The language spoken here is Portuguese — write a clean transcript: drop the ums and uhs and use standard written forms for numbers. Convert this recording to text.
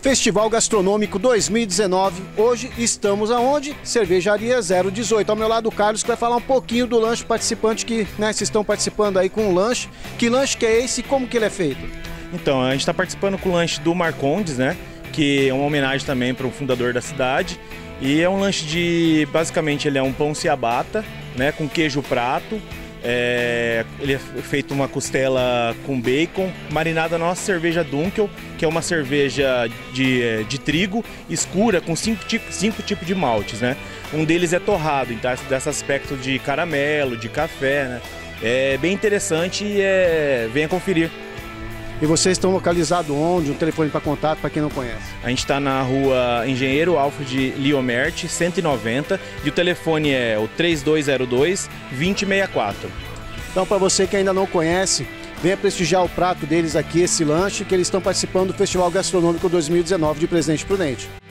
Festival Gastronômico 2019, hoje estamos aonde? Cervejaria 018. Ao meu lado o Carlos, que vai falar um pouquinho do lanche participante que, vocês estão participando aí com o lanche. Que lanche que é esse e como que ele é feito? Então, a gente está participando com o lanche do Marcondes, né? Que é uma homenagem também para o fundador da cidade. E é um lanche de, basicamente, ele é um pão ciabatta, né? Com queijo prato. Ele é feito uma costela com bacon, marinada na nossa cerveja Dunkel, que é uma cerveja de trigo escura com cinco tipos de maltes, né? Um deles é torrado, então desse aspecto de caramelo, de café, né? É bem interessante e venha conferir. E vocês estão localizados onde? Um telefone para contato para quem não conhece? A gente está na rua Engenheiro Alfred Liomert, 190, e o telefone é o 3202-2064. Então, para você que ainda não conhece, venha prestigiar o prato deles aqui, esse lanche, que eles estão participando do Festival Gastronômico 2019 de Presidente Prudente.